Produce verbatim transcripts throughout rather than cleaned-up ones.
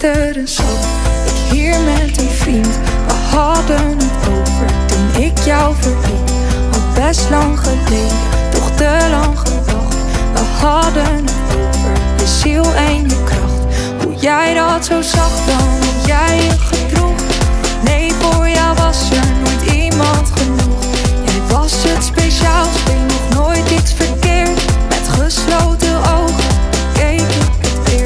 Gisteren zat ik hier met een vriend. We hadden het over toen ik jou verliet. Al best lang geleden, toch te lang gewacht. We hadden het over je ziel en je kracht. Hoe jij dat zo zag dan, hoe jij je gedroeg. Nee, voor jou was er nooit iemand genoeg. Jij was het speciaals, deed nog nooit iets verkeerd. Met gesloten ogen keek ik het weer.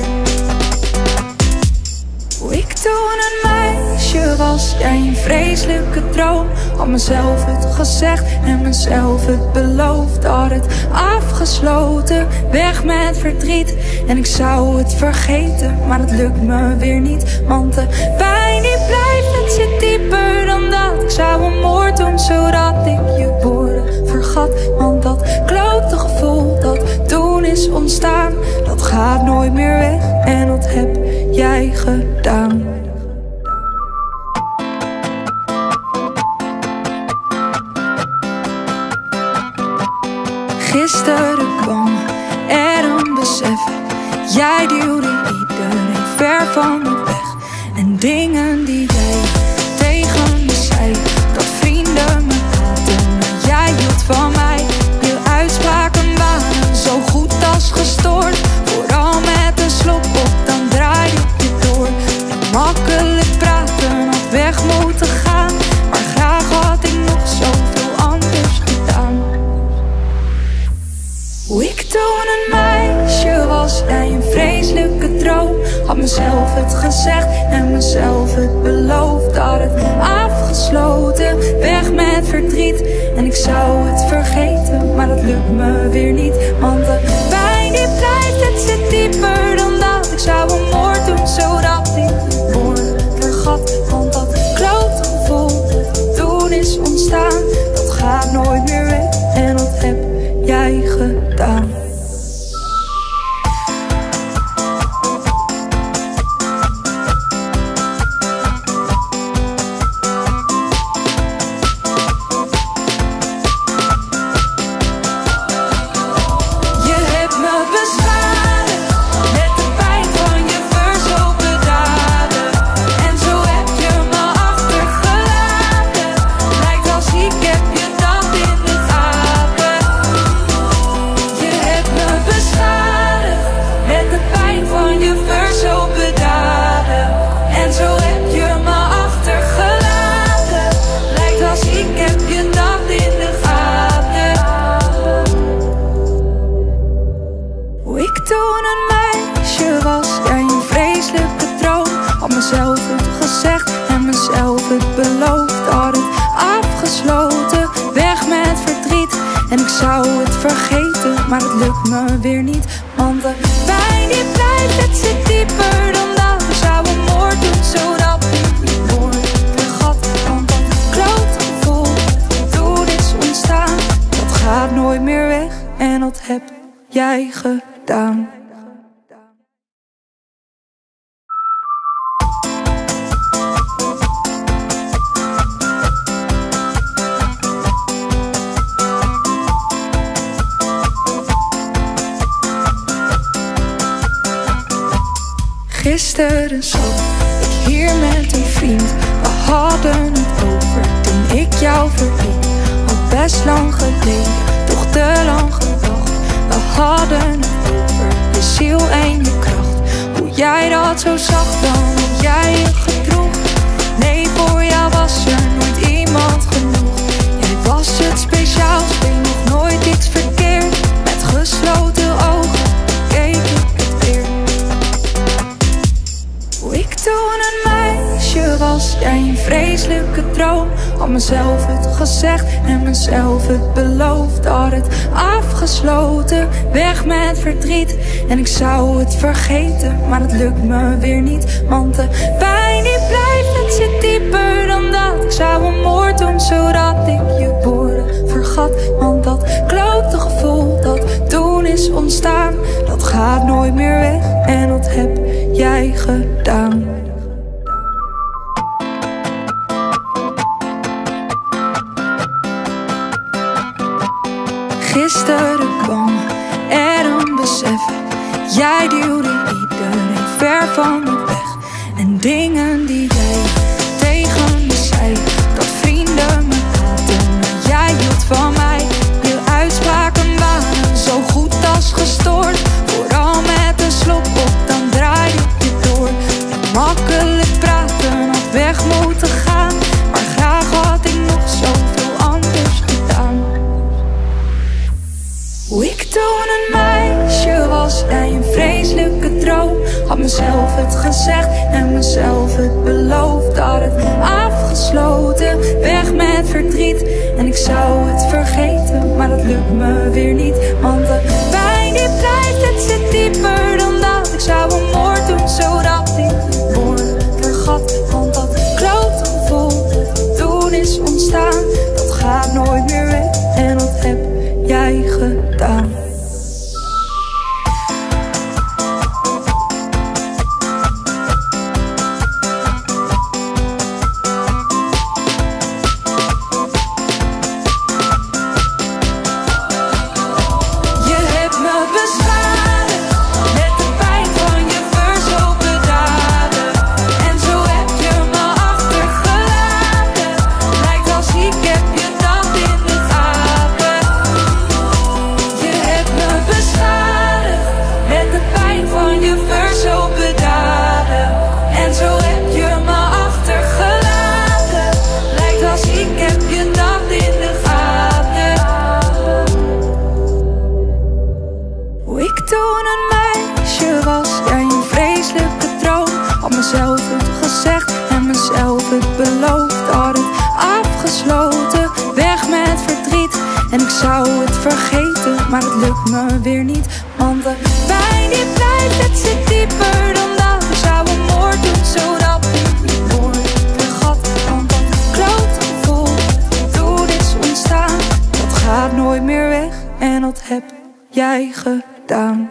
Hoe ik toen een meisje was, jij een vreselijke droom. Had mezelf het gezegd en mezelf het beloofd. Had het afgesloten, weg met verdriet. En ik zou het vergeten, maar het lukt me weer niet. Want de pijn die blijft, het zit dieper dan dat. Ik zou een moord doen, zodat ik je woorden vergat. Want dat klote gevoel dat toen is ontstaan, dat gaat nooit meer weg. En dat heb jij gedaan. Gisteren kwam er een besef. Jij duwde iedereen ver van me weg. En dingen die jij tegen me zei, dat vrienden me haten, maar jij hield van mij. Je uitspraken waren zo goed als gestoord. Vooral met een slok op, dan draai je door. En makkelijk praten had weg moeten gaan, maar graag had ik nog zoveel anders gedaan. Hoe ik toen een meisje was, jij een vreselijke droom. Had mezelf het gezegd en mezelf het beloofd. Had het afgesloten, weg met verdriet. En ik zou het vergeten, maar dat lukt me weer niet. Want de pijn die blijft, het zit dieper dan dat. Ik zou een moord doen, zodat ik je woorden vergat. Want dat klote gevoel dat toen is ontstaan, dat gaat nooit meer weg. En dat heb jij gedaan. Mezelf het gezegd en mezelf het beloofd. Had het afgesloten, weg met verdriet. En ik zou het vergeten, maar het lukt me weer niet. Want de pijn die blijft, het zit dieper dan dat. Ik zou een moord doen, zodat ik je woorden vergat. Want dat klote gevoel dat toen is ontstaan, dat gaat nooit meer weg. En dat heb jij gedaan. Gisteren zat ik hier met een vriend. We hadden het over toen ik jou verliet. Al best lang geleden, toch te lang gewacht. We hadden het over je ziel en je kracht. Hoe jij dat zo zag dan, hoe jij je gedroeg. Nee, voor jou was er nooit iemand genoeg. Jij was het speciaals, deed nog nooit iets verkeerd. Met gesloten ogen keek ik het weer. Hoe ik toen een meisje was, jij een vreselijke droom. Had mezelf het gezegd en mezelf het beloofd. Had het afgesloten, weg met verdriet. En ik zou het vergeten, maar het lukt me weer niet. Want de pijn die blijft, het zit dieper dan dat. Ik zou een moord doen, zodat ik je woorden vergat. Want dat klote gevoel dat toen is ontstaan, dat gaat nooit meer weg. En dat heb jij gedaan. Gisteren kwam er een besef. Jij duwde iedereen ver van me weg. En dingen die jij tegen me zei, dat vrienden me haten, maar jij hield van mij. Je uitspraken waren zo goed als gestoord, vooral met een slok op, dan draai je door. En makkelijk praten had weg moeten gaan, maar graag had ik nog zoveel anders gedaan. Hoe ik toen een meisje was, jij een vreselijke droom. Had mezelf het gezegd en mezelf het beloofd. Had het afgesloten, weg met verdriet. En ik zou het vergeten, maar dat lukt me weer niet. Want de pijn die blijft, het zit dieper dan dat. Ik zou een moord doen, zodat ik het woord vergat. Want dat klote gevoel dat toen is ontstaan, dat gaat nooit meer weg. En dat heb jij gedaan. Maar het lukt me weer niet, want de pijn die blijft, het zit dieper dan dat. Ik zou een moord doen, zodat ik je woord vergat. Want dat klote gevoel dat toen is ontstaan, dat gaat nooit meer weg. En dat heb jij gedaan.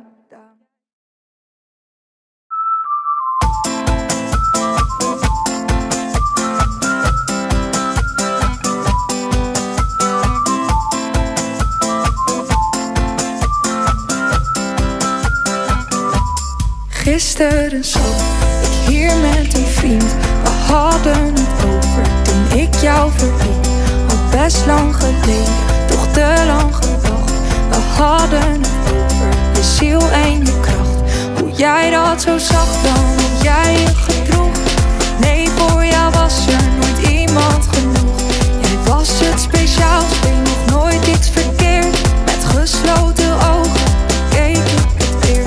Gisteren zat ik hier met een vriend. We hadden het over toen ik jou verliet. Al best lang geleden, toch te lang gewacht. We hadden het over je ziel en je kracht. Hoe jij dat zo zag dan, hoe jij je gedroeg. Nee, voor jou was er nooit iemand genoeg. Jij was het speciaals, deed nog nooit iets verkeerd. Met gesloten ogen keek ik het weer.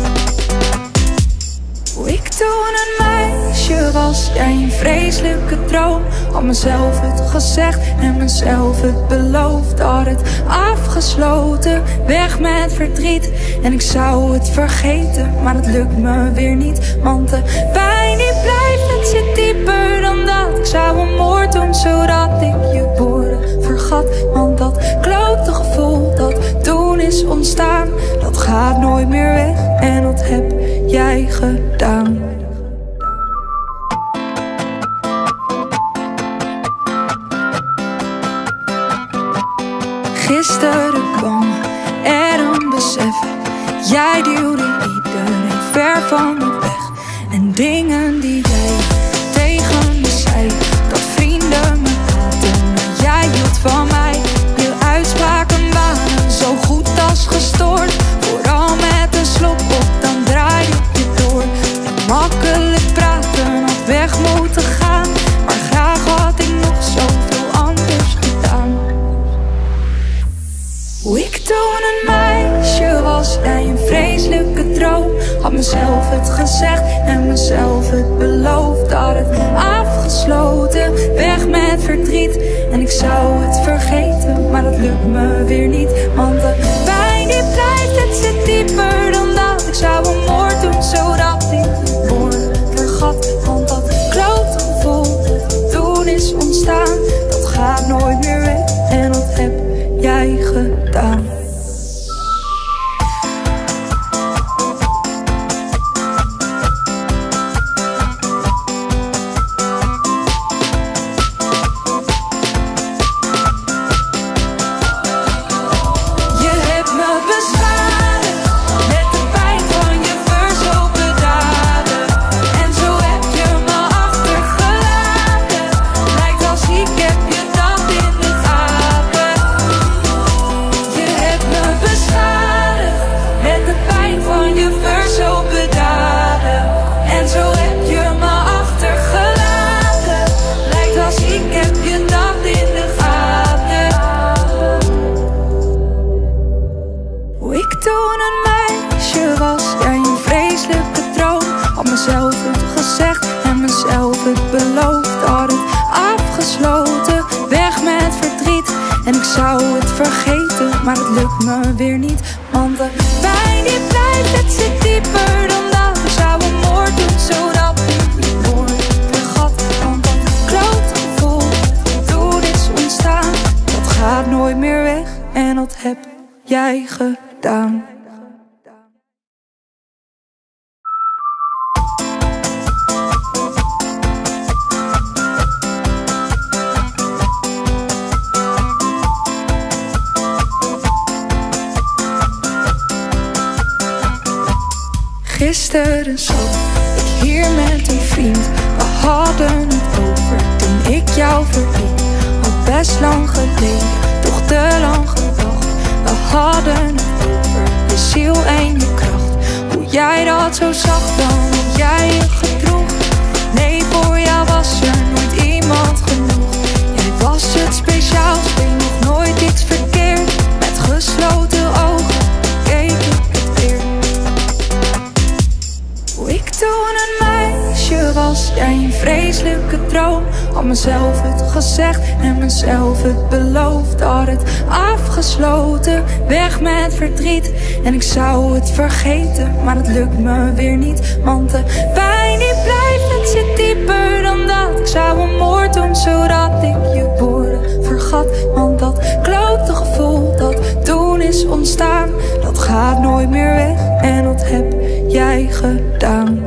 Hoe ik toen een meisje was, jij een vreselijke droom. Had mezelf het gezegd en mezelf het beloofd. Had het afgesloten, weg met verdriet. En ik zou het vergeten, maar het lukt me weer niet. Want de pijn die blijft, het zit dieper dan dat. Ik zou een moord doen, zodat ik je woorden vergat. Want dat klote gevoel dat toen is ontstaan, dat gaat nooit meer weg. En dat heb jij gedaan. Gisteren kwam er een besef. Jij duwde iedereen ver van me weg. En dingen die jij tegen me zei, dat vrienden me haten, maar jij hield van mij. Je uitspraken waren zo goed als gestoord. Vooral met een slok op, dan draai je door. En makkelijk praten had weg moeten gaan, maar graag had ik nog zoveel anders gedaan. Hoe ik toen een meisje was, jij een vreselijke droom. Had mezelf het gezegd en mezelf het beloofd. Had het afgesloten, weg met verdriet. En ik zou het vergeten, maar dat lukt me weer niet. Want de pijn die blijft, het zit dieper dan dat. Ik zou een moord doen, zodat ik het woord vergat. Want dat klote gevoel dat toen is ontstaan, dat gaat nooit meer weg. En dat heb jij gedaan. Met de pijn van je verzopen daden. En zo heb zou het vergeten, maar het lukt me weer niet. Want de pijn die blijft, het zit dieper dan dat. Ik zou een moord doen, zodat ik je woord vergat. Want dat klote gevoel dat toen is ontstaan, dat gaat nooit meer weg en dat heb jij gedaan. Gisteren zat ik hier met een vriend. We hadden het over toen ik jou verliet. Al best lang geleden, toch te lang gewacht. We hadden het over je ziel en je kracht. Hoe jij dat zo zag dan, hoe jij je gedroeg. Nee, voor jou was er nooit iemand genoeg. Jij was het speciaals, deed nog nooit iets verkeerd. Met gesloten ogen keek ik het weer. Hoe ik toen een meisje was, jij een vreselijke droom. Had mezelf het gezegd en mezelf het beloofd. Had het afgesloten, weg met verdriet. En ik zou het vergeten, maar het lukt me weer niet. Want de pijn die blijft, het zit dieper dan dat. Ik zou een moord doen, zodat ik je woorden vergat. Want dat klote gevoel dat toen is ontstaan, dat gaat nooit meer weg en dat heb jij gedaan.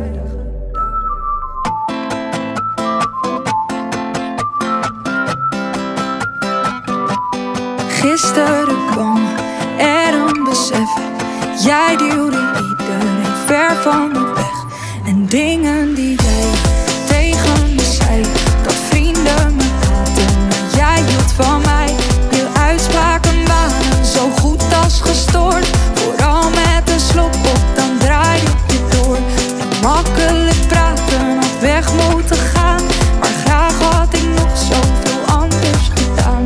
Gisteren kwam er een besef. Jij duwde iedereen ver van me weg. En dingen die jij tegen me zei, dat vrienden me haten, maar jij hield van mij. Je uitspraken waren zo goed als gestoord. Vooral met een slok op, dan draaide je door. En makkelijk praten had weg moeten gaan, maar graag had ik nog zoveel anders gedaan.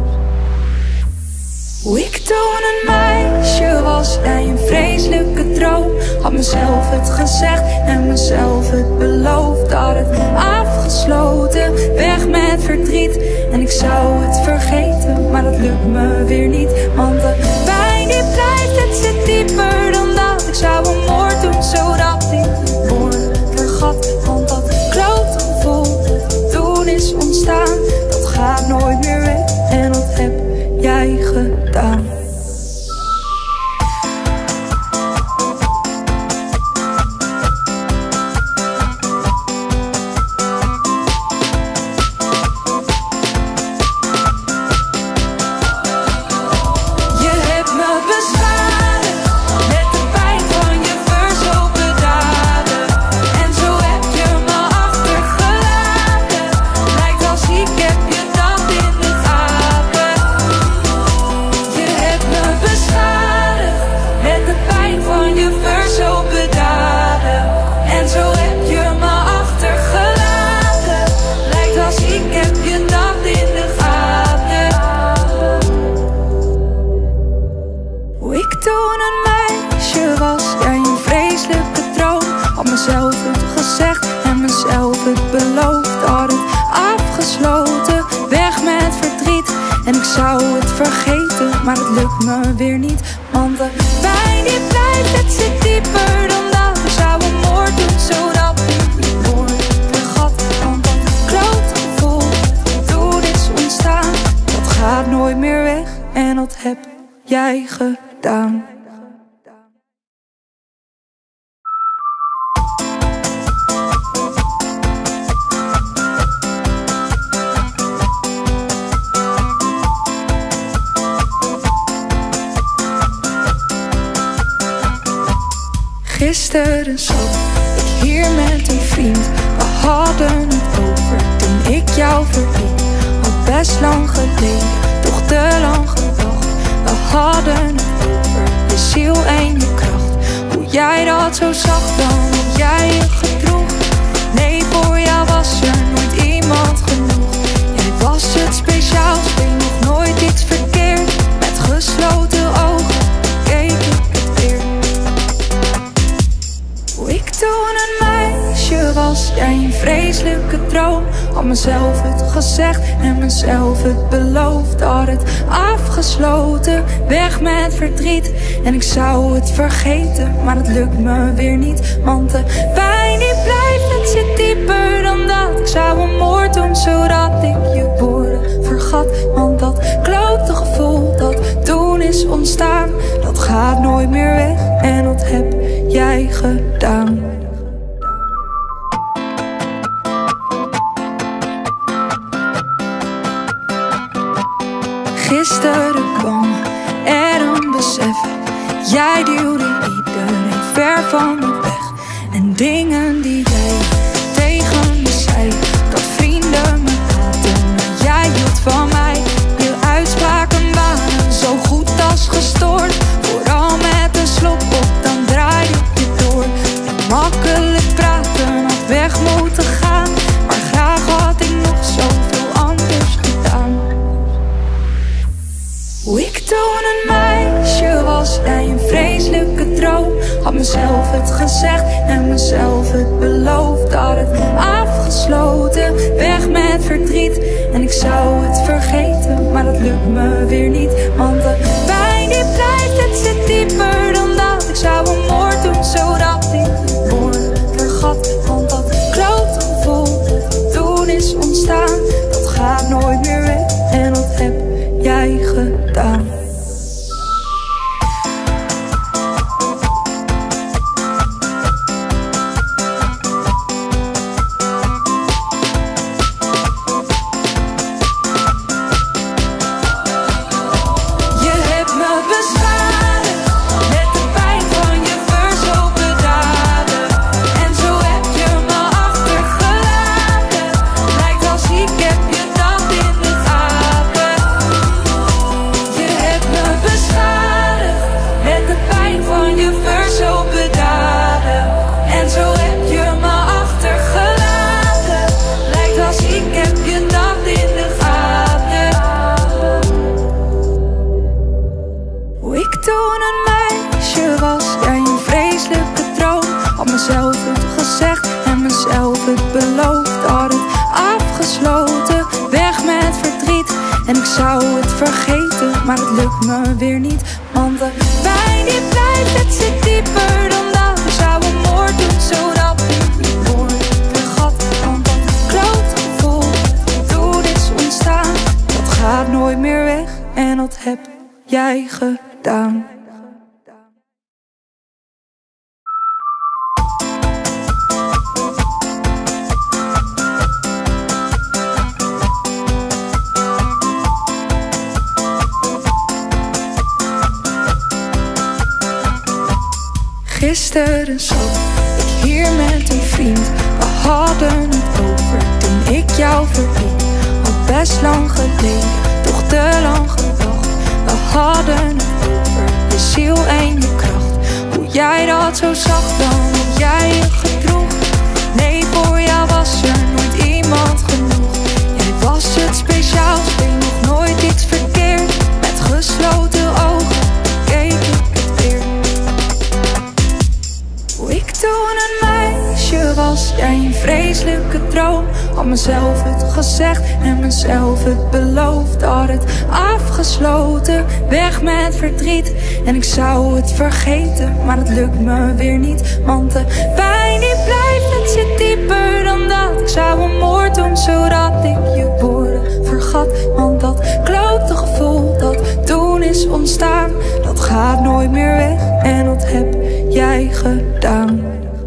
Hoe ik toen een meisje was, jij een vreselijke droom. Had mezelf het gezegd en mezelf het beloofd. Had het afgesloten, weg met verdriet. En ik zou het vergeten, maar dat lukt me weer niet. Want de pijn die blijft, het zit dieper dan dat. Ik zou een moord doen, zodat ik je woorden vergat. Want dat klote gevoel dat toen is ontstaan, dat gaat nooit meer weg en dat heb jij gedaan. En ik zou het vergeten, maar het lukt me weer niet. Want de pijn die blijft, het zit dieper dan dat. Ik zou een moord doen, zodat ik je woorden vergat. Want dat klote gevoel dat toen is ontstaan, dat gaat nooit meer weg en dat heb jij gedaan. Gisteren zat ik hier met een vriend. We hadden het over toen ik jou verliet. Al best lang geleden, toch te lang gewacht. We hadden het over je ziel en je kracht. Hoe jij dat zo zag dan, hoe jij je gedroeg. Nee, voor jou was er nooit iemand genoeg. Jij was het speciaals, deed nog nooit iets verkeerd. Met gesloten ogen keek ik het weer. Hoe ik toen een meisje was, jij jij een vreselijke droom. Had mezelf het gezegd en mezelf het beloofd. Had het afgesloten, weg met verdriet. En ik zou het vergeten, maar het lukt me weer niet. Want de pijn die blijft, het zit dieper dan dat. Ik zou een moord doen, zodat ik je woorden vergat. Want dat klote gevoel dat toen is ontstaan, dat gaat nooit meer weg en dat heb jij gedaan. Gisteren kwam er een besef. Jij duwde iedereen ver van me weg. En dingen die jij tegen me zei, dat vrienden me haten, maar jij hield van mij. Je uitspraken waren zo goed als gestoord. Vooral met een slok op, dan draaide je door. En makkelijk praten had weg moeten gaan, maar graag had ik nog zoveel anders gedaan. Hoe ik toen een meisje was, jij een vreselijke droom. Had mezelf het gezegd en mezelf het beloofd. Had het afgesloten, weg met verdriet. En ik zou het vergeten, maar dat lukt me weer niet. Want de pijn die blijft, het zit dieper dan dat. Ik zou een moord doen, zodat ik de woorden vergat. Want dat klote gevoel dat toen is ontstaan, dat gaat nooit meer weg en dat heb jij gedaan. En ik zou het vergeten, maar het lukt me weer niet. Want de pijn die blijft, het zit dieper dan dat. Ik zou een moord doen, zodat ik je woorden vergat. Want dat klote gevoel dat toen is ontstaan, dat gaat nooit meer weg en dat heb jij gedaan. Gisteren zat ik hier met een vriend. We hadden het over toen ik jou verliet. Al best lang geleden, toch te lang gewacht. We hadden het over je ziel en je kracht. Hoe jij dat zo zag dan, hoe jij je gedroeg. Nee, voor jou was er nooit iemand genoeg. Jij was het speciaals, deed nog nooit iets verkeerd. Met gesloten ogen keek ik het weer. Hoe ik toen een meisje was, jij een vreselijke droom. Had mezelf het gezegd en mezelf het beloofd. Had het afgesloten, weg met verdriet. En ik zou het vergeten, maar het lukt me weer niet. Want de pijn die blijft, het zit dieper dan dat. Ik zou een moord doen, zodat ik je woorden vergat. Want dat klote gevoel dat toen is ontstaan, dat gaat nooit meer weg en dat heb jij gedaan.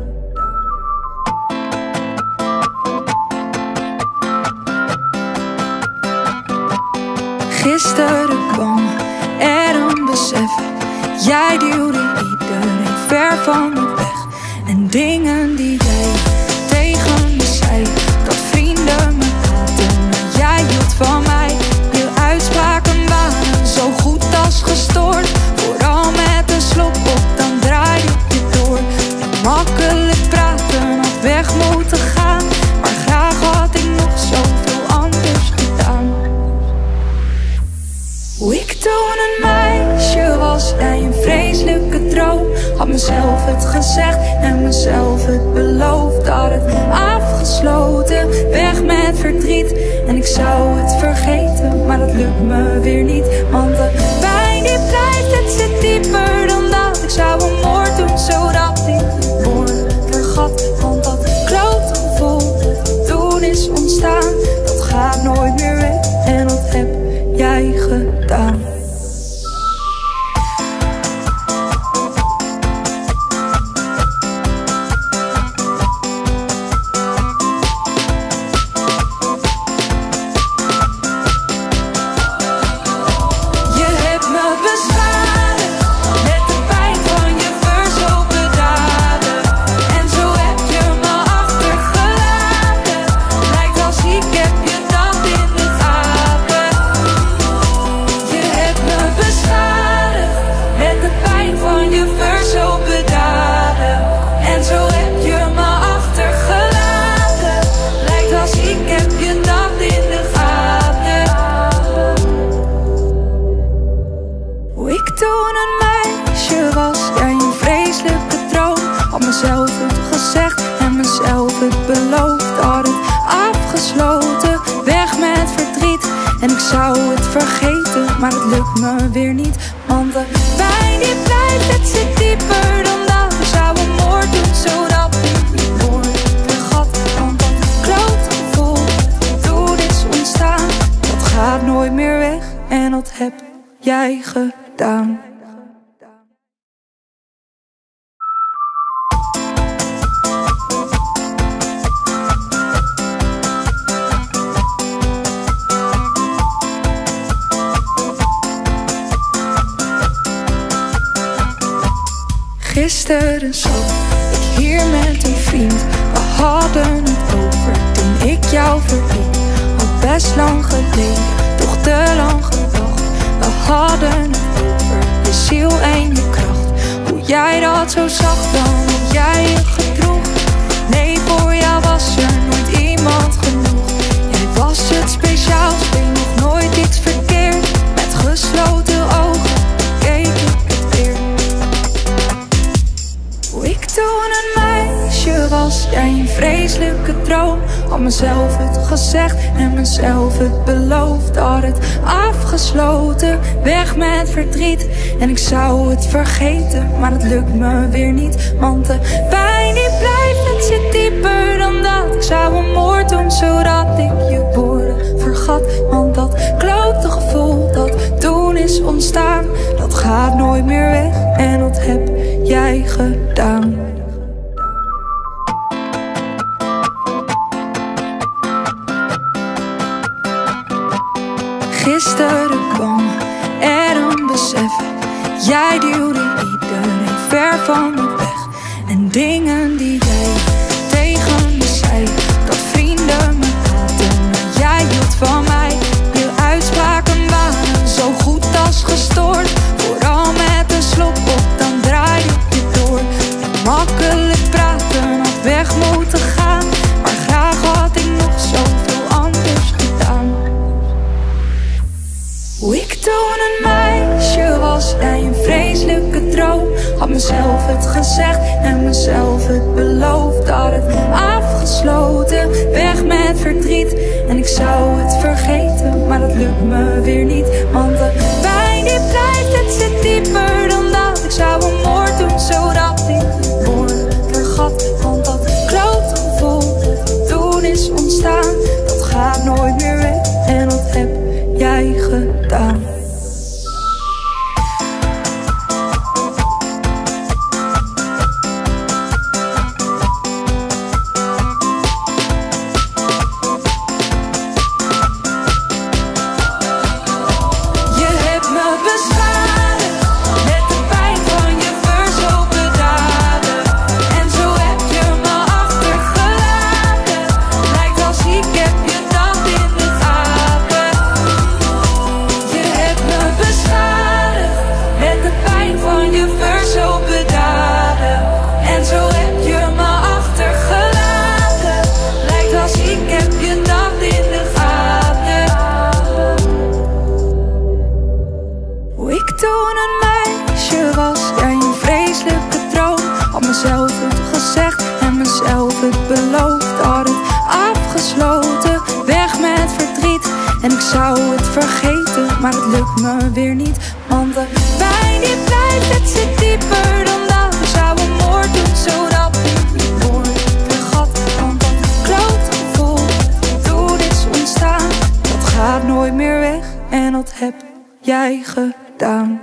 Gisteren kwam er een besef. Jij duwde iedereen ver van me weg. En dingen die jij tegen me zei, dat vrienden me haten, maar jij hield van mij. Je uitspraken waren zo goed als gestoord. Vooral met een slok op, dan draaide je door. En makkelijk praten had weg moeten gaan, maar graag had ik nog zoveel anders gedaan. Hoe ik toen een meisje was, jij een vreselijke droom. Had mezelf het gezegd en mezelf het beloofd. Had het afgesloten, En ik zou het vergeten, maar dat lukt me weer niet. Want de pijn die blijft, het zit dieper dan dat. Ik zou een moord doen, zodat ik het woord vergat. Want dat klote gevoel dat toen is ontstaan, dat gaat nooit meer weg. En dat heb jij gedaan. Maar het lukt me weer niet, want de pijn die blijft, het zit dieper dan dat. Ik zou een moord doen, zodat ik het woord vergat. Want dat klote gevoel dat toen is ontstaan, dat gaat nooit meer weg. En dat heb jij gedaan. Gisteren zat ik hier met een vriend. We hadden het over toen ik jou verliet. Al best lang geleden, toch te lang gewacht. We hadden het over je ziel en je kracht. Hoe jij dat zo zag dan, hoe jij je gedroeg. Nee, voor jou was er nooit iemand genoeg. Jij was het speciaal, deed nog nooit iets verkeerd. Met gesloten ogen keek ik het weer. Hoe ik toen een meisje was, jij een vreselijke droom. Had mezelf het gezegd en mezelf het beloofd. Had het afgesloten, weg met verdriet. En ik zou het vergeten, maar het lukt me weer niet. Want de pijn die blijft, het zit dieper dan dat. Ik zou een moord doen, zodat ik je woorden vergat. Want dat klote gevoel dat toen is ontstaan, dat gaat nooit meer weg. En dat heb jij gedaan. Gisteren kwam er een besef. Jij duwde iedereen ver van me weg. En dingen die jij tegen me zei, dat vrienden me haten, maar jij hield van mij. Je uitspraken waren zo goed als gestoord. Vooral met een slok op, dan draai je door. En makkelijk praten had weg moeten gaan, maar graag had ik nog zoveel anders gedaan. Hoe ik toen een meisje was, jij een vreselijke droom. Had mezelf het gezegd en mezelf het beloofd. Had het afgesloten, weg met verdriet. En ik zou het vergeten, maar dat lukt me weer niet. Want de pijn die blijft, het zit dieper dan dat. Ik zou een moord doen, zodat ik het woord vergat. Want dat klote gevoel dat toen is ontstaan, dat gaat nooit meer weg. En dat heb jij gedaan. Je vergeten, maar het lukt me weer niet. Want de pijn die blijft, het zit dieper dan dat. Ik zou een moord doen, zodat ik die woorden vergat. Want dat klote gevoel dat toen is ontstaan, dat gaat nooit meer weg. En dat heb jij gedaan.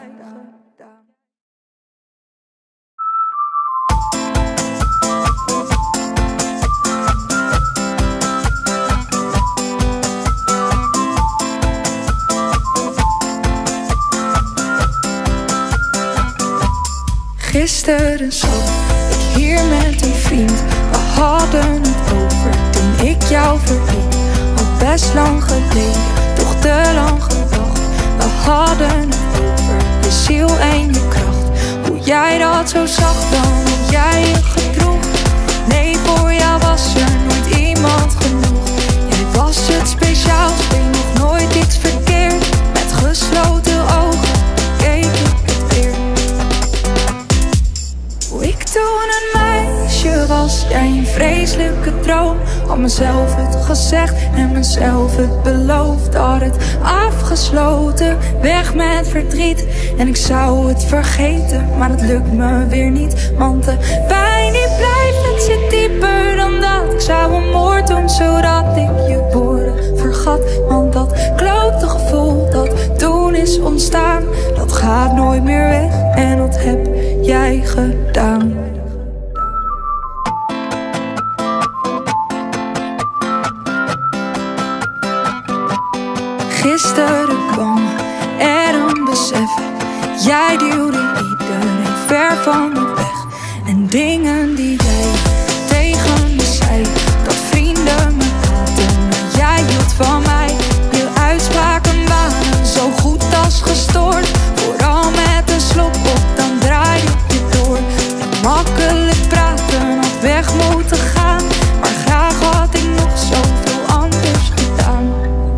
Gisteren zat ik hier met een vriend. We hadden het over toen ik jou verliet. Al best lang geleden, toch te lang gewacht. We hadden het over je ziel en je kracht. Hoe jij dat zo zag dan, hoe jij je gedroeg. Nee, voor jou was er nooit iemand genoeg. Jij was het speciaal, deed nog nooit iets verkeerd. Met gesloten ogen keek ik het weer. Hoe ik toen een meisje was, jij een vreselijke droom. Had mezelf het gezegd en mezelf het beloofd. Had het afgesloten, weg met verdriet. En ik zou het vergeten, maar het lukt me weer niet. Want de pijn die blijft, het zit dieper dan dat. Ik zou een moord doen, zodat ik je woorden vergat. Want dat klote gevoel dat toen is ontstaan, dat gaat nooit meer weg. En dat heb jij gedaan. Gisteren kwam er een besef. Jij duwde iedereen ver van me weg. En dingen die jij tegen me zei, dat vrienden me haten, maar jij hield van mij. Je uitspraken waren zo goed als gestoord. Vooral met een slok op, dan draai je door. En makkelijk praten had weg moeten gaan, maar graag had ik nog zoveel anders gedaan.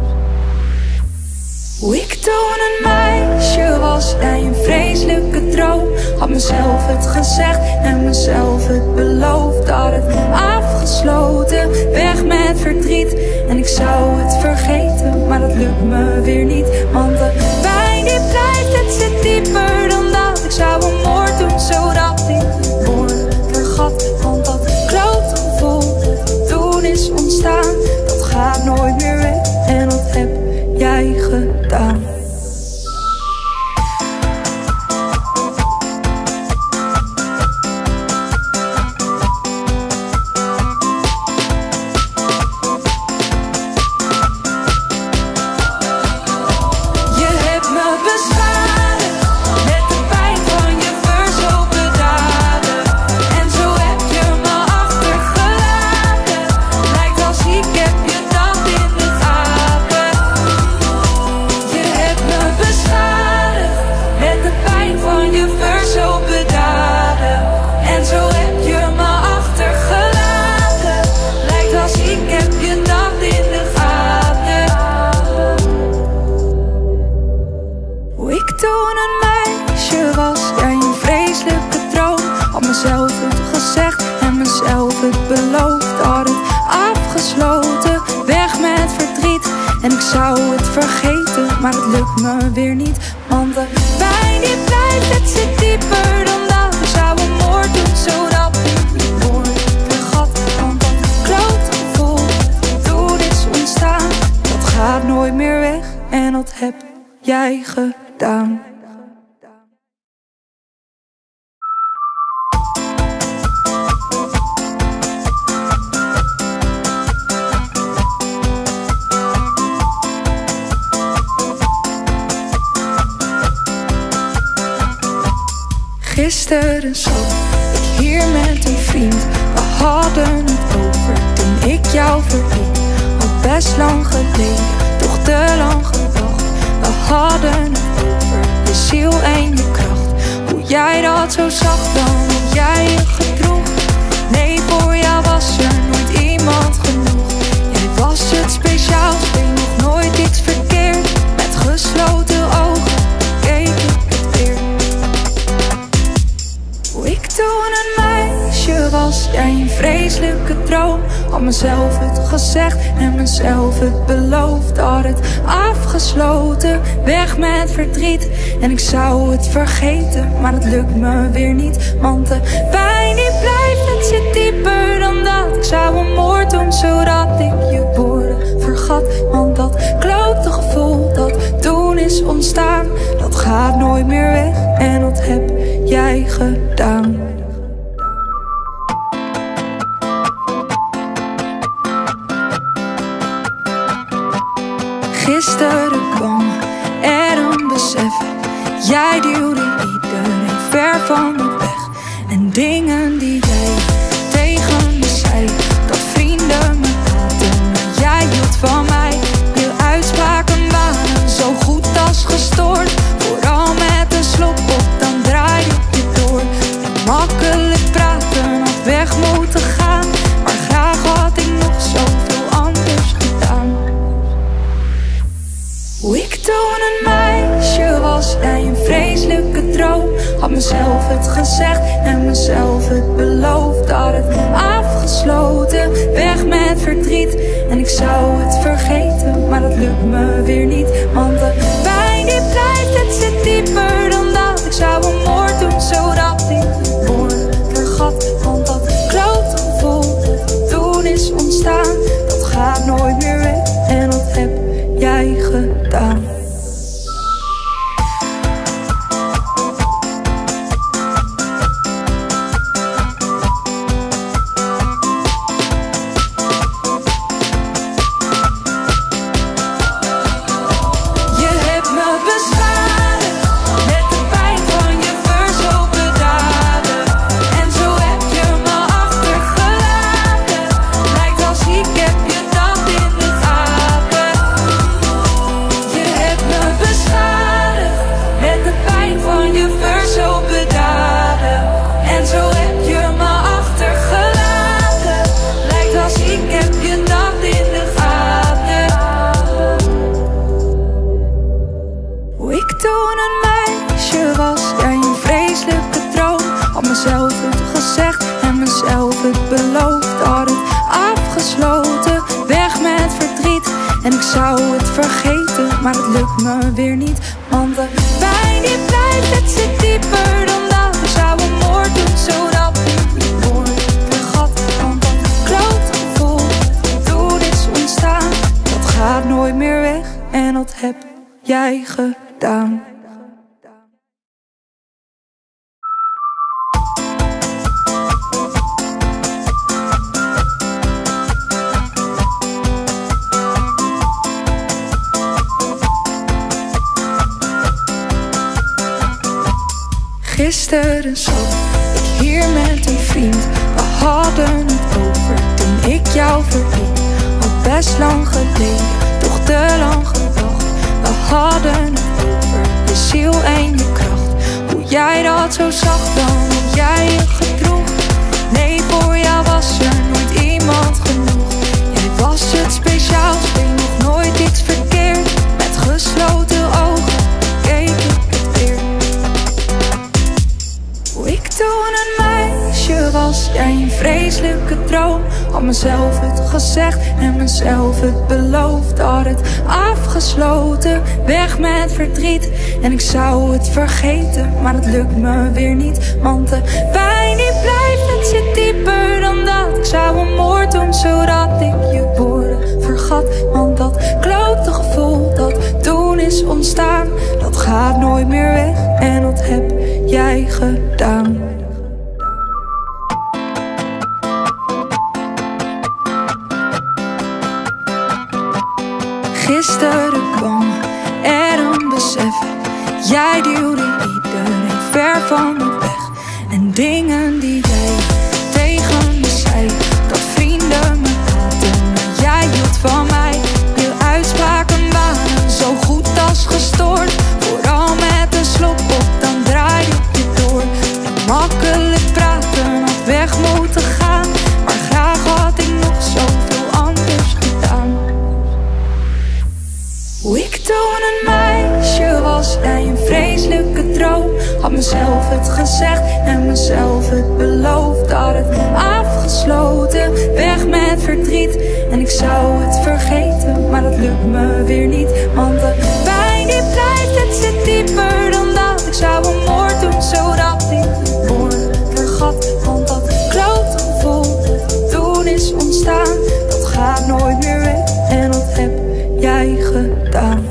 Hoe ik toen een meisje was, jij een vreselijke droom. Had mezelf het gezegd en mezelf het beloofd. Had het afgesloten, weg met verdriet. En ik zou het vergeten, maar dat lukt me weer niet. Want de pijn die blijft, het zit dieper dan dat. Ik zou een moord doen, zodat ik die woorden vergat. Want dat klote gevoel dat toen is ontstaan, dat gaat nooit meer weg. En dat heb jij gedaan. Maar het lukt me weer niet, want de pijn die blijft, het zit dieper dan dat. Ik zou een moord doen, zodat ik die woorden vergat. Want dat klote gevoel dat toen is ontstaan, dat gaat nooit meer weg. En dat heb jij gedaan. Gisteren zat ik hier met een vriend. We hadden het over toen ik jou verliet. Al best lang geleden, toch te lang gewacht. We hadden het over je ziel en je kracht. Hoe jij dat zo zag dan, hoe jij je gedroeg. Nee, voor jou was er nooit iemand genoeg. Jij was het speciaal, deed nog nooit iets verkeerd. Met gesloten ogen keek ik het weer. Hoe ik toen een meisje was, jij een vreselijke droom. Had mezelf het gezegd gezegd en mezelf het beloofd. Had het afgesloten, weg met verdriet. En ik zou het vergeten, maar het lukt me weer niet. Want de pijn die blijft, het zit dieper dan dat. Ik zou een moord doen, zodat ik je woorden vergat. Want dat klote gevoel dat toen is ontstaan, dat gaat nooit meer weg en dat heb jij gedaan. Gisteren kwam er een besef. Jij duwde iedereen ver van me weg. En dingen die jij tegen me zei, dat vrienden me haten, maar jij hield van mij. Je uitspraken waren zo goed als gestoord. Vooral met een slok op, dan draai je door. En makkelijk praten had weg moeten gaan, maar graag had ik nog zoveel anders gedaan. Hoe ik toen een meisje was, jij een vreselijke droom. Had mezelf het gezegd en mezelf het beloofd. Had het afgesloten, weg met verdriet. En ik zou het vergeten, maar dat lukt me weer niet. Want de pijn die blijft, het zit dieper dan dat. Ik zou een moord doen, zodat ik je woorden vergat. Want dat klote gevoel dat toen is ontstaan, dat gaat nooit meer weg en dat heb jij gedaan. Maar het lukt me weer niet, want de pijn die blijft, het zit dieper dan dat. Ik zou een moord doen, zodat ik je woorden vergat. Want dat klote gevoel dat toen is ontstaan, dat gaat nooit meer weg en dat heb jij gedaan. Gisteren zat ik hier met een vriend. We hadden het over toen ik jou verliet. Al best lang geleden, toch te lang gewacht. We hadden het over je ziel en je kracht. Hoe jij dat zo zag dan, hoe jij je gedroeg. Nee, voor jou was er nooit iemand genoeg. Jij was het speciaals, deed nog nooit iets verkeerd. Met gesloten ogen keek ik het weer. Hoe ik toen een meisje was, jij een vreselijke droom. Had mezelf het gezegd en mezelf het beloofd. Had het afgesloten, weg met verdriet. En ik zou het vergeten, maar het lukt me weer niet. Want de pijn die blijft, het zit dieper dan dat. Ik zou een moord doen, zodat ik je woorden vergat. Want dat klote gevoel dat toen is ontstaan, dat gaat nooit meer weg en dat heb jij gedaan. Gisteren kwam er een besef. Jij duwde iedereen ver van me weg. En dingen die jij tegen me zei, dat vrienden me haten, maar jij hield van mij. Je uitspraken waren zo goed als gestoord. Vooral met een slok op, dan draai je door. En makkelijk praten had weg moeten gaan, maar graag had ik nog zoveel anders gedaan. Hoe ik toen een meisje was, jij een vreselijke droom. Had mezelf het gezegd en mezelf het beloofd. Had het afgesloten, weg met verdriet. En ik zou het vergeten, maar dat lukt me weer niet. Want de pijn die blijft, het zit dieper dan dat. Ik zou een moord doen, zodat ik het woord vergat. Want dat klote gevoel dat toen is ontstaan, dat gaat nooit meer weg. En dat heb jij gedaan.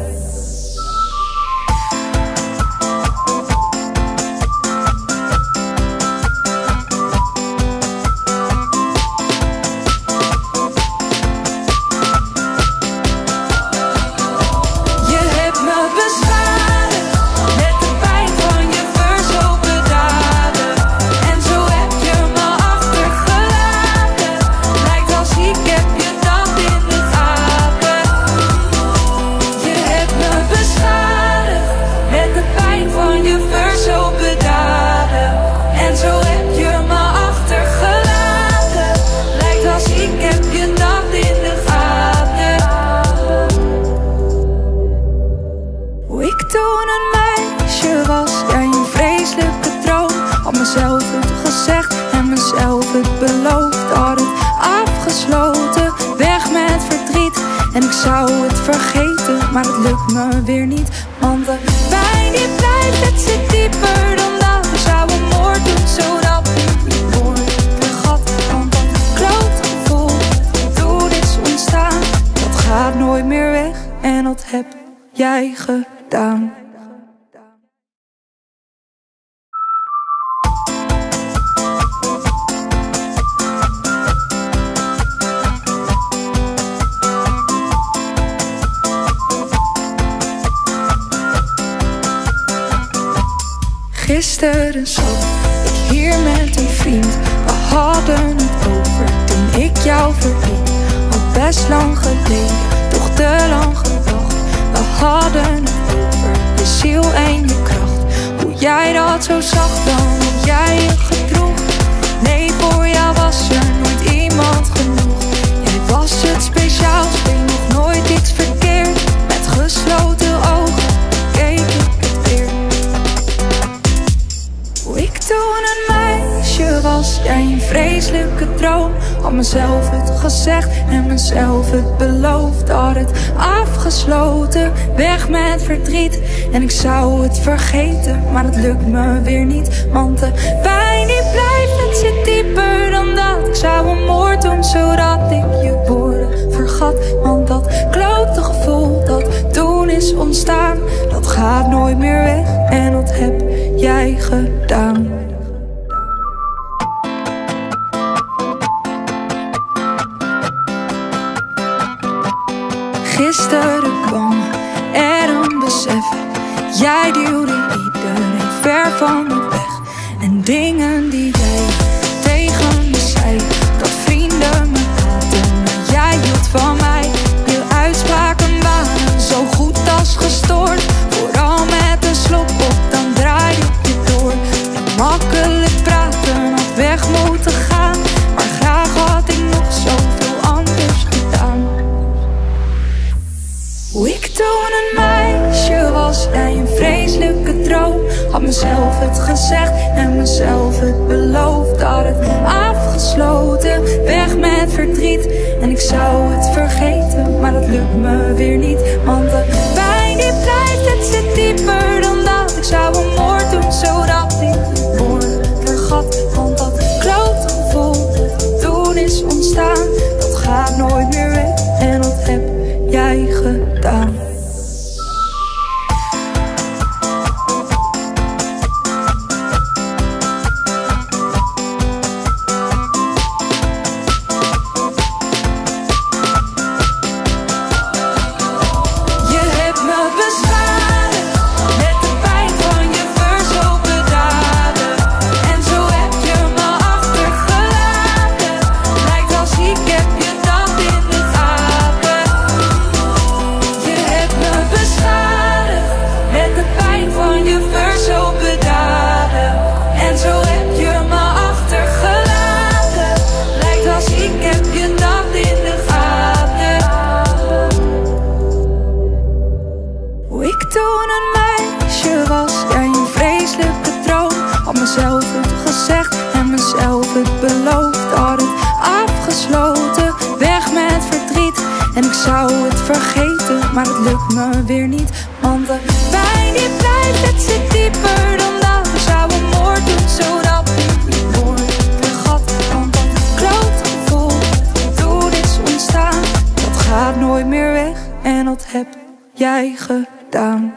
Maar het lukt me weer niet, want de pijn die blijft, het zit dieper dan dat. Ik zou een moord doen, zodat ik je woord vergat. Want dat klote gevoel dat toen is ontstaan, dat gaat nooit meer weg. En dat heb jij gedaan. Gisteren zat ik hier met een vriend. We hadden het over toen ik jou verliet. Al best lang geleden, toch te lang gedacht. We hadden het over je ziel en je kracht. Hoe jij dat zo zag dan, hoe jij je gedroeg. Nee, voor jou was er nooit iemand genoeg. Jij was het speciaals, deed nog nooit iets verkeerd. Met gesloten ogen keek ik het weer. Hoe ik toen een meisje was, jij een vreselijke droom. Had mezelf het gezegd en mezelf het beloofd. Had het afgesloten, weg met verdriet. En ik zou het vergeten, maar het lukt me weer niet. Want de pijn die blijft, het zit dieper dan dat. Ik zou een moord doen, zodat ik je woorden vergat. Want dat klote gevoel dat toen is ontstaan, dat gaat nooit meer weg. En dat heb jij gedaan. Gisteren kwam er een besef. Jij duwde iedereen ver van me weg. En dingen die jij tegen me zei, dat vrienden me haten, maar jij hield van mij. Je uitspraken waren zo goed als gestoord. Vooral met een slok op, dan draaide je door. En makkelijk praten had weg moeten gaan, maar graag had ik nog zoveel anders gedaan. Hoe ik toen een meisje was, jij een vreselijke droom. Had mezelf het gezegd en mezelf het beloofd. Had het afgesloten, weg met verdriet. En ik zou het vergeten, maar dat lukt me weer niet. Want de pijn die blijft, het zit dieper dan dat. Ik zou een moord doen, zodat ik het woord vergat. Want dat klote gevoel dat toen is ontstaan, dat gaat nooit meer weg. En dat heb jij gedaan. Je hebt ik zou het vergeten, maar het lukt me weer niet. Want de pijn die blijft, het zit dieper dan dat. Ik zou een moord doen, zodat ik je woord vergat. Want dat klote gevoel dat toen is ontstaan, dat gaat nooit meer weg en dat heb jij gedaan.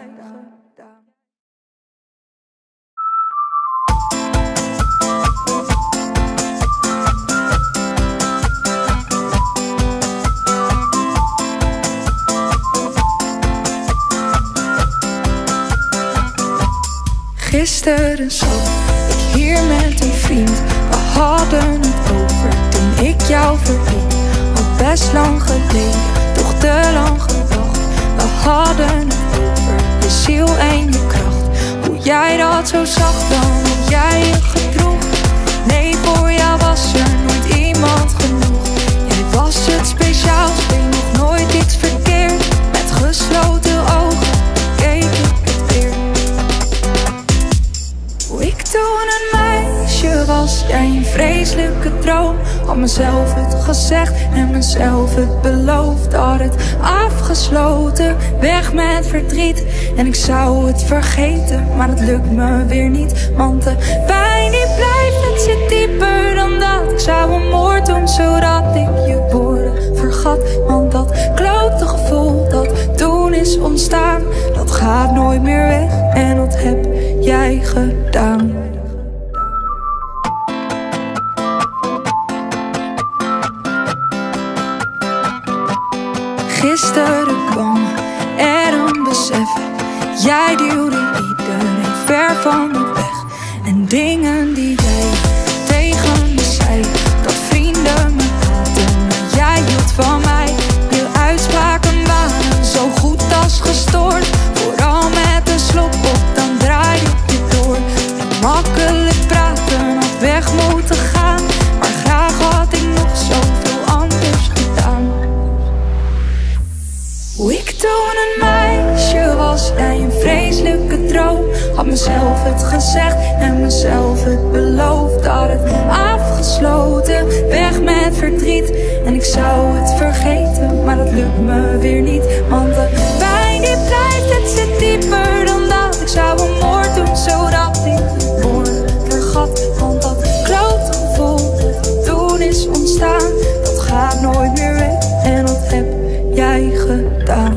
Gisteren zat ik hier met een vriend. We hadden het over toen ik jou verliet. Al best lang geleden, toch te lang gewacht. We hadden het over je ziel en je kracht. Hoe jij dat zo zag dan, hoe jij je gedroeg. Nee, voor jou was er nooit iemand genoeg. Jij was het speciaals, deed nog nooit iets verkeerd. Met gesloten ogen keek ik het weer. Hoe ik toen een meisje was, jij een vreselijke droom. Had mezelf het gezegd en mezelf het beloofd. Had het afgesloten, weg met verdriet. En ik zou het vergeten, maar het lukt me weer niet. Want de pijn die blijft, het zit dieper dan dat. Ik zou een moord doen, zodat ik je woorden vergat. Want dat klote gevoel dat toen is ontstaan, dat gaat nooit meer weg en dat heb jij gedaan. Gisteren kwam er een besef. Jij duwde iedereen ver van me weg. En dingen die jij tegen me zei, dat vrienden me haten, maar jij hield van mij. Je uitspraken waren zo goed als gestoord. Vooral met een slok op, dan draaide je door. En makkelijk praten had weg moeten gaan, maar graag had ik nog zoveel anders gedaan. Hoe ik toen een meisje was, jij een vreselijke droom. Had mezelf het gezegd en mezelf het beloofd. Had het afgesloten, weg met verdriet. En ik zou het vergeten, maar dat lukt me weer niet. Want de pijn die blijft, het zit dieper dan dat. Ik zou een moord doen, zodat ik je woorden vergat. Want dat klote gevoel dat toen is ontstaan, dat gaat nooit meer weg en dat heb jij gedaan.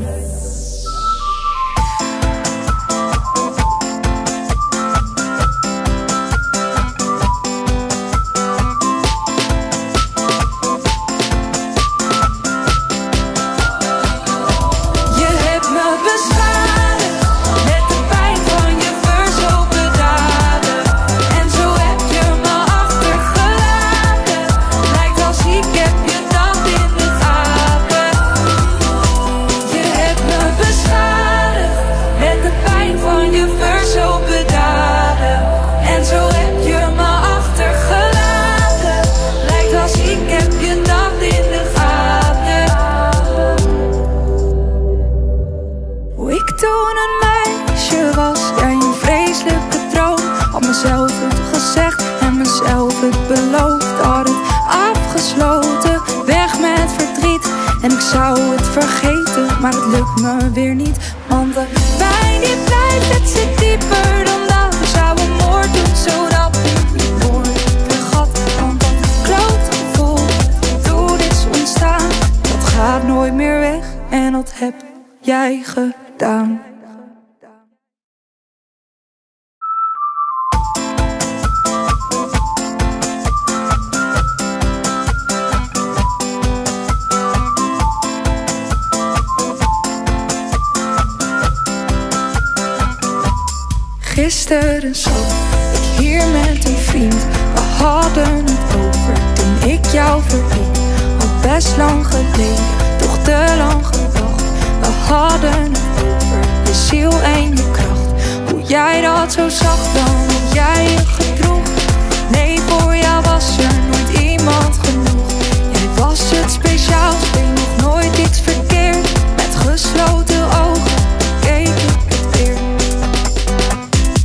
En ik zou het vergeten, maar het lukt me weer niet. Want de pijn die blijft, het zit dieper dan dat. Ik zou een moord doen, zodat ik je woorden vergat. Want dat klote gevoel dat toen is ontstaan, dat gaat nooit meer weg en dat heb jij gedaan. Gisteren zat ik hier met een vriend. We hadden het over toen ik jou verliet. Al best lang geleden, toch te lang gewacht. We hadden het over je ziel en je kracht. Hoe jij dat zo zag dan, hoe jij je gedroeg. Nee, voor jou was er nooit iemand genoeg. Jij was het speciaals, deed nog nooit iets verkeerd. Met gesloten ogen keek ik het weer.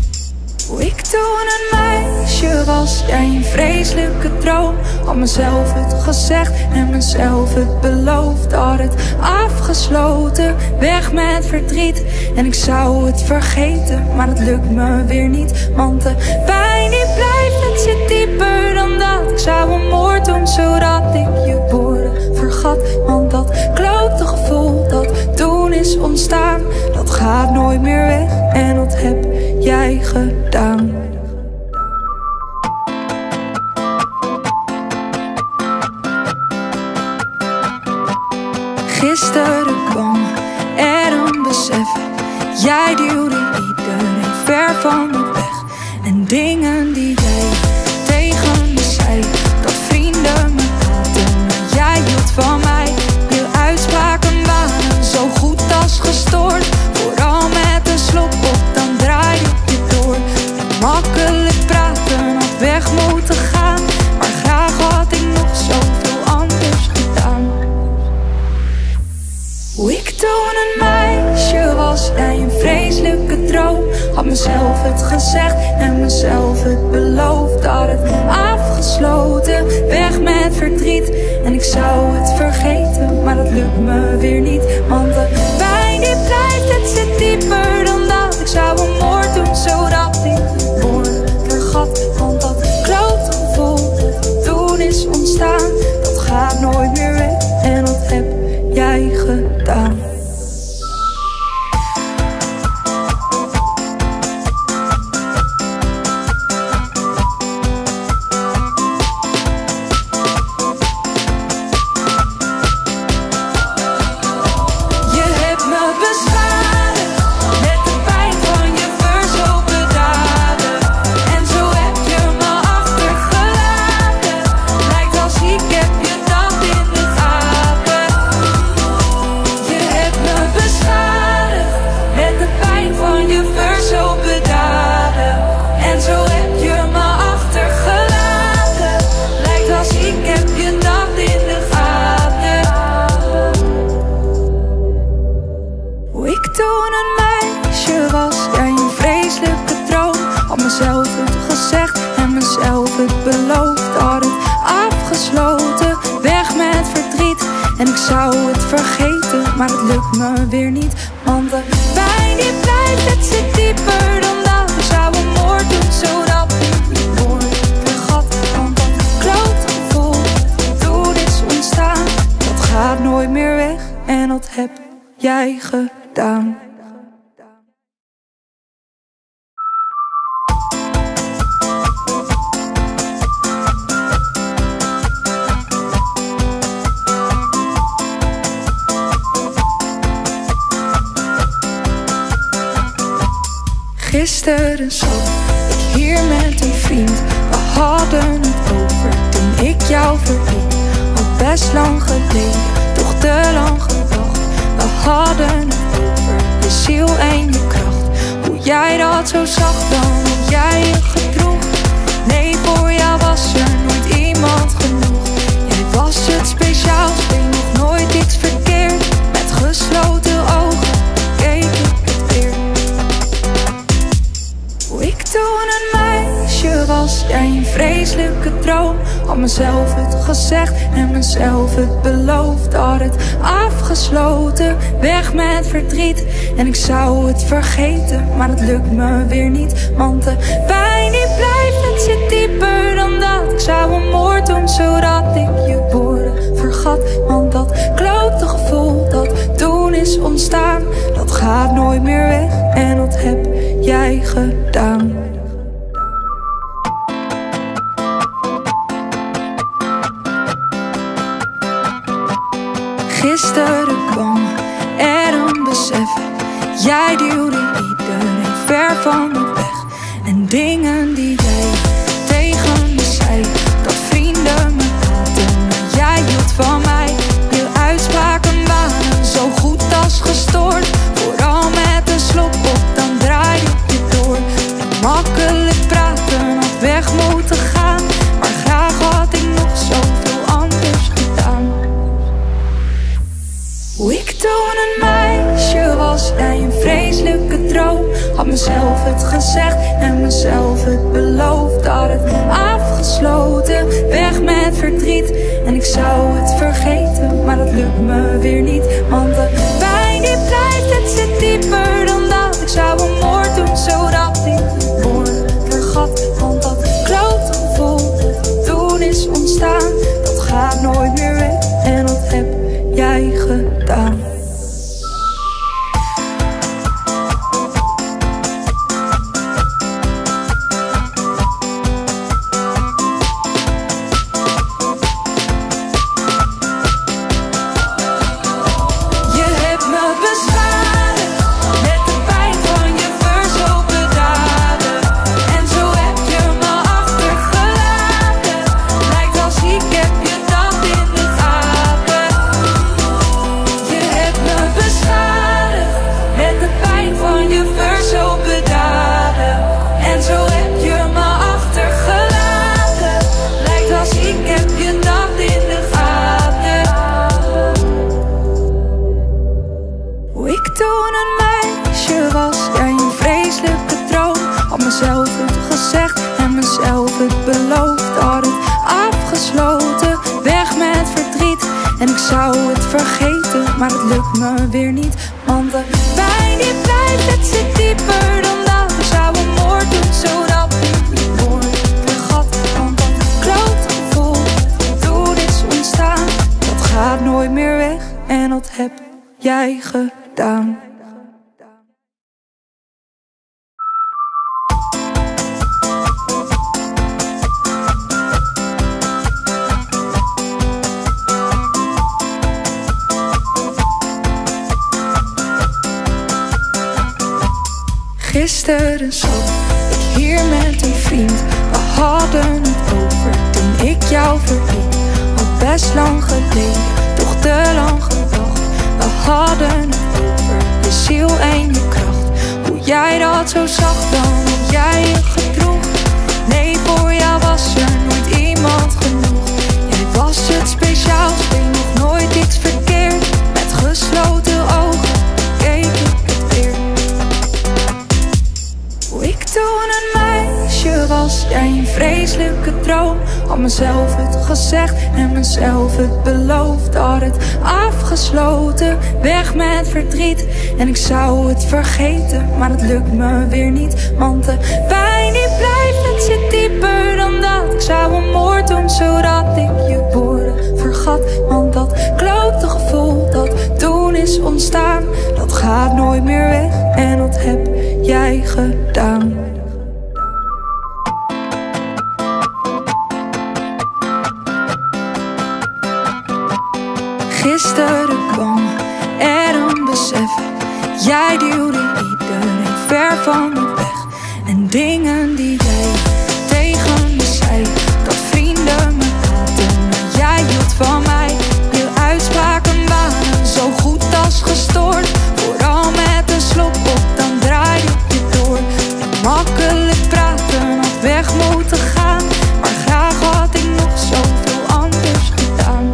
Hoe ik toen een meisje was, jij een vreselijke droom. Had mezelf het gezegd en mezelf het beloofd. Had het afgesloten, weg met verdriet. En ik zou het vergeten, maar het lukt me weer niet. Want de pijn die blijft, het zit dieper dan dat. Ik zou een moord doen, zodat ik je woorden vergat. Want dat klote gevoel dat toen is ontstaan, dat gaat nooit meer weg en dat heb jij gedaan. Gisteren kwam er een besef. Jij duwde iedereen ver van me weg. En dingen die jij tegen me zei, dat vrienden me haten, maar jij hield van mij. Je uitspraken waren zo goed als gestoord. Vooral met een slok op, dan draaide je door. En makkelijk praten had weg moeten gaan, maar graag had ik nog zoveel anders gedaan. Hoe ik toen een meisje was, jij een vreselijke droom. Had mezelf het gezegd en mezelf het beloofd. Had het afgesloten, weg met verdriet. En ik zou het vergeten, maar dat lukt me weer niet. Want de pijn die blijft, het zit dieper dan dat. Ik zou een moord doen, zodat ik je woorden vergat. Want dat klote gevoel dat toen is ontstaan, dat gaat nooit meer weg en dat heb jij gedaan. En ik zou het vergeten, maar het lukt me weer niet. Want de pijn die blijft, het zit dieper dan dat. Ik zou een moord doen, zodat ik je woorden vergat. Want dat klote gevoel dat toen is ontstaan, dat gaat nooit meer weg en dat heb jij gedaan. Gisteren zat ik hier met een vriend. We hadden het over toen ik jou verliet. Al best lang geleden, toch te lang gewacht. We hadden het over je ziel en je kracht. Hoe jij dat zo zag dan, hoe jij je gedroeg. Nee, voor jou was er nooit iemand genoeg. Jij was het speciaals, deed nog nooit iets verkeerd. Met gesloten ogen keek ik het weer. Hoe ik toen een meisje was, jij een vreselijke droom. Had mezelf het gezegd en mezelf het beloofd. Had het afgesloten, weg met verdriet. En ik zou het vergeten, maar het lukt me weer niet. Want de pijn die blijft, het zit dieper dan dat. Ik zou een moord doen, zodat ik je woorden vergat. Want dat klote gevoel dat toen is ontstaan, dat gaat nooit meer weg en dat heb jij gedaan. Gisteren kwam er een besef. Jij duwde iedereen ver van me weg. En dingen die jij tegen me zei, dat vrienden me haten, maar jij hield van mij. Je uitspraken waren zo goed als gestoord. Vooral met een slok op, dan draaide je door. En makkelijk praten had weg moeten gaan, maar graag had ik nog zoveel anders gedaan. Hoe ik toen een meisje was, jij een vreselijke droom. Had mezelf het gezegd en mezelf het beloofd. Had het afgesloten, weg met verdriet. En ik zou het vergeten, maar dat lukt me weer niet. Want de pijn die blijft, het zit dieper dan dat. Ik zou een moord doen, zodat ik de woorden vergat. Want dat klote gevoel dat toen is ontstaan, dat gaat nooit meer weg. En dat heb jij gedaan. En ik zou het vergeten, maar het lukt me weer niet. Want de pijn die blijft, het zit dieper dan dat. Ik zou een moord doen, zodat ik die woorden vergat. Want dat klote gevoel dat toen is ontstaan, dat gaat nooit meer weg. En dat heb jij gedaan. Gisteren zat ik hier met een vriend. We hadden het over toen ik jou verliet. Al best lang geleden, toch te lang gewacht. We hadden het over je ziel en je kracht. Hoe jij dat zo zag dan, hoe jij je gedroeg. Nee, voor jou was er nooit iemand genoeg. Jij was het speciaal, deed nog nooit iets verkeerd. Met gesloten ogen keek ik het weer. Hoe ik toen een meisje was, jij een vreselijke droom. Had mezelf het gezegd en mezelf het beloofd. Had het afgesloten, weg met verdriet. En ik zou het vergeten, maar het lukt me weer niet. Want de pijn die blijft, het zit dieper dan dat. Ik zou een moord doen, zodat ik je woorden vergat. Want dat klote gevoel dat toen is ontstaan, dat gaat nooit meer weg. En dat heb jij gedaan. Gisteren kwam er een besef. Jij duwde iedereen ver van me weg. En dingen die jij tegen me zei, dat vrienden me haten, maar jij hield van mij. Je uitspraken waren zo goed als gestoord. Vooral met een slok op, dan draai je door. En makkelijk praten had weg moeten gaan, maar graag had ik nog zoveel anders gedaan.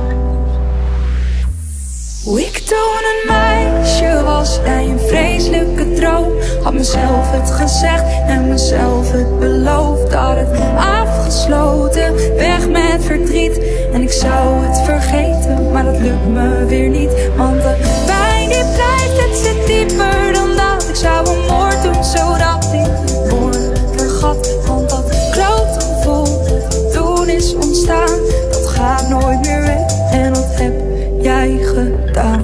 Hoe ik toen een meisje was, jij een vreselijke droom. Had mezelf het gezegd en mezelf het beloofd. Had het afgesloten, weg met verdriet. En ik zou het vergeten, maar dat lukt me weer niet. Want de pijn die blijft, het zit dieper dan dat. Ik zou een moord doen, zodat ik de woorden vergat. Want dat klote gevoel dat toen is ontstaan, dat gaat nooit meer weg. En dat heb jij gedaan.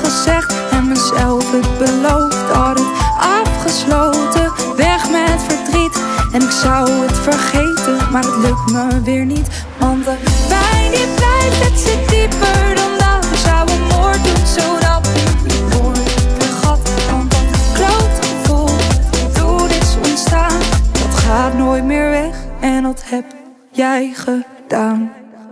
Gezegd en mezelf het beloofd. Had het afgesloten, weg met verdriet. En ik zou het vergeten, maar het lukt me weer niet. Want de pijn die blijft, het zit dieper dan dat. Ik zou een moord doen, zodat ik je woorden vergat. Want dat klote gevoel dat toen is ontstaan, dat gaat nooit meer weg. En dat heb jij gedaan.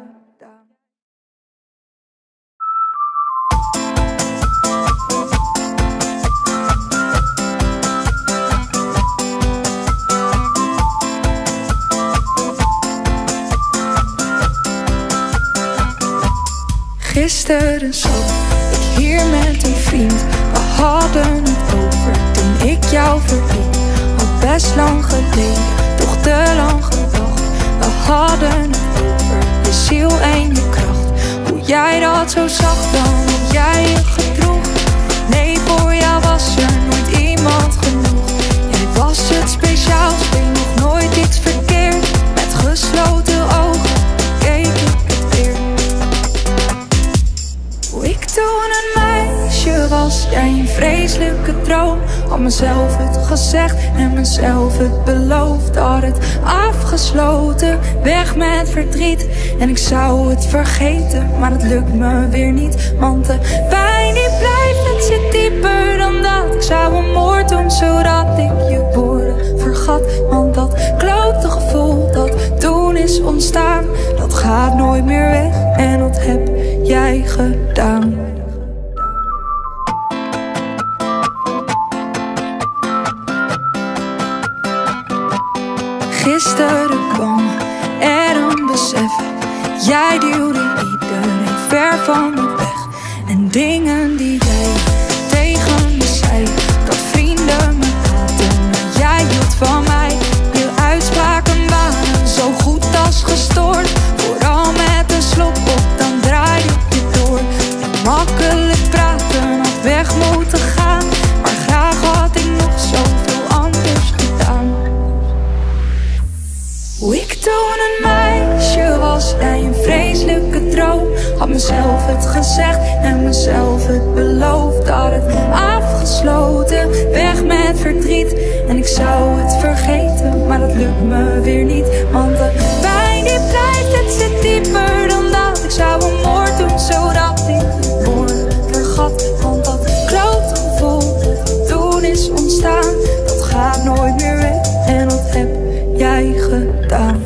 Gisteren zat ik hier met een vriend. We hadden het over toen ik jou verliet. Al best lang geleden, toch te lang gewacht. We hadden het over je ziel en je kracht. Hoe jij dat zo zag dan, hoe jij je gedroeg. Nee, voor jou was er nooit iemand genoeg. Jij was het speciaal, deed nog nooit iets verkeerd. Met gesloten ogen keek ik het weer. Hoe ik toen een meisje was, jij een vreselijke droom. Had mezelf het gezegd en mezelf het beloofd. Had het afgesloten, weg met verdriet. En ik zou het vergeten, maar het lukt me weer niet. Want de pijn die blijft, het zit dieper dan dat. Ik zou een moord doen, zodat ik je woorden vergat. Want dat klote gevoel dat toen is ontstaan, dat gaat nooit meer weg. En dat heb jij gedaan. Gisteren kwam er een besef. Jij duwde iedereen ver van me weg. En dingen die jij tegen me zei, dat vrienden me haten, maar jij hield van mij. Je uitspraken waren zo goed als gestoord. Vooral met een slok op, dan draai je door. En makkelijk praten had weg moeten gaan, maar graag had ik nog zoveel anders gedaan. Hoe ik toen een meisje was, jij een vreselijke droom. Had mezelf het gezegd en mezelf het beloofd. Had het afgesloten, weg met verdriet. En ik zou het vergeten, maar dat lukt me weer niet. Want de pijn die blijft, het zit dieper dan dat. Ik zou een moord doen, zodat ik je woorden vergat. Want dat klote gevoel dat toen is ontstaan, dat gaat nooit meer weg. En dat heb jij gedaan.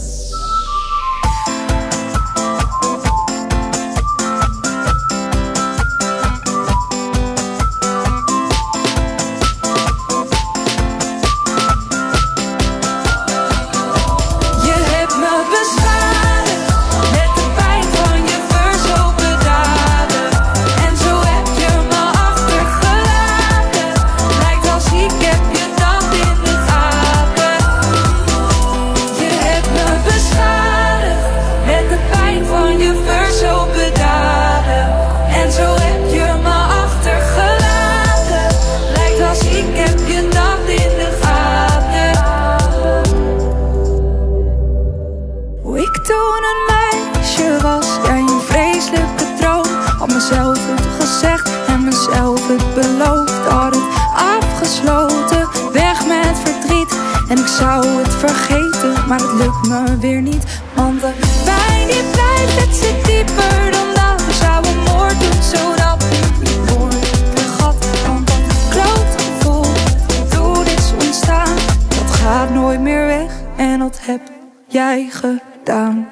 Maar het lukt me weer niet, want de pijn die blijft, het zit dieper dan dat. Ik zou een moord doen, zodat ik je woorden vergat. Want dat klote gevoel dat toen is ontstaan, dat gaat nooit meer weg. En dat heb jij gedaan.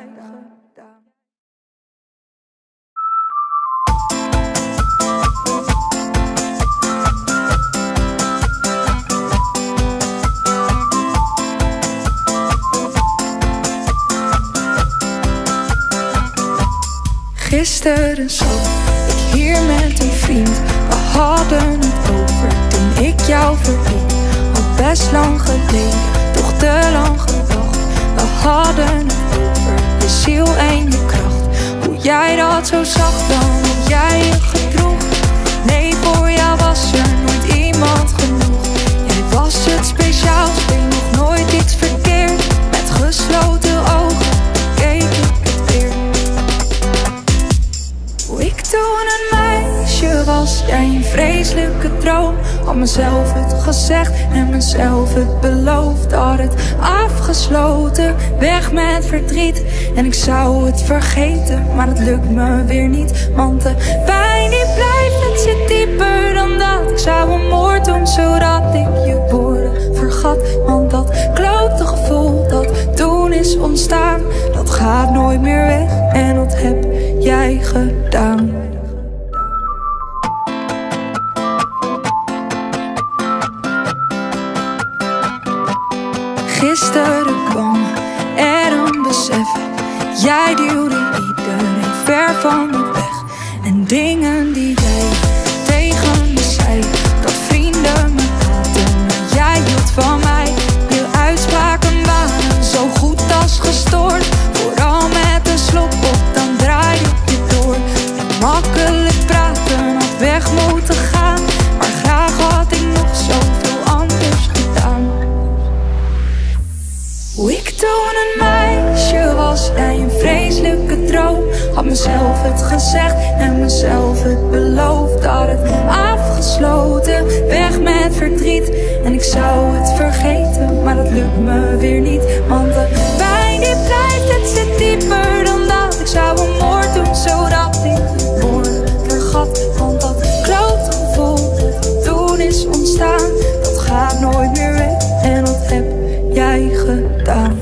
Gisteren zat ik hier met een vriend. We hadden het over toen ik jou verliet. Al best lang geleden, toch te lang gewacht. We hadden het over je ziel en je kracht. Hoe jij dat zo zag dan, hoe jij je gedroeg. Nee, voor jou was er nooit iemand genoeg. Jij was het speciaal, deed nog nooit iets verkeerd. Met gesloten ogen keek ik het weer. Hoe ik toen een meisje was, jij een vreselijke droom. Had mezelf het gezegd en mezelf het beloofd. Had het afgesloten, weg met verdriet. En ik zou het vergeten, maar het lukt me weer niet. Want de pijn die blijft, het zit dieper dan dat. Ik zou een moord doen zodat ik je woorden vergat. Want dat klote gevoel dat toen is ontstaan, dat gaat nooit meer weg en dat heb jij gedaan. Gisteren kwam er een besef. Jij duwde iedereen ver van me weg. En dingen die jij tegen me zei, dat vrienden me haten, maar jij hield van mij. Je uitspraken waren zo goed als gestoord. Vooral met een slok op, dan draai je door. En makkelijk praten had weg moeten gaan, maar graag had ik nog zoveel anders gedaan. Hoe ik toen een meisje was, jij een vreselijke droom. Had mezelf het gezegd en mezelf het beloofd. Had het afgesloten, weg met verdriet. En ik zou het vergeten, maar dat lukt me weer niet. Want de pijn die blijft, het zit dieper dan dat. Ik zou een moord doen zodat ik je woorden vergat. Want dat klote gevoel dat toen is ontstaan, dat gaat nooit meer weg en dat heb jij gedaan.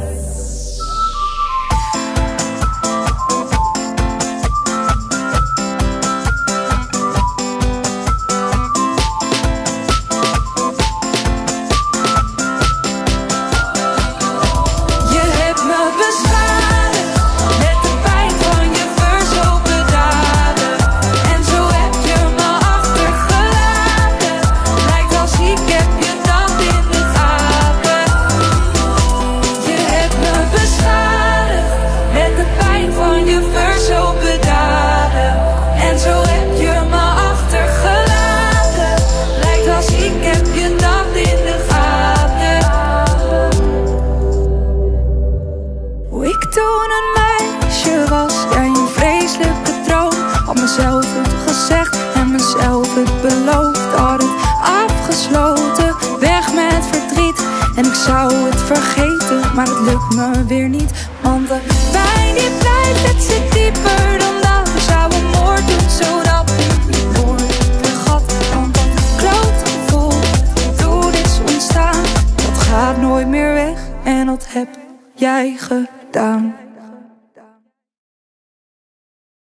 Mezelf het gezegd en mezelf het beloofd. Had het afgesloten, weg met verdriet. En ik zou het vergeten, maar het lukt me weer niet. Want de pijn die blijft, het zit dieper dan dat. Ik zou een moord doen zodat ik je woorden vergat. Want dat klote gevoel dat toen is ontstaan, dat gaat nooit meer weg en dat heb jij gedaan.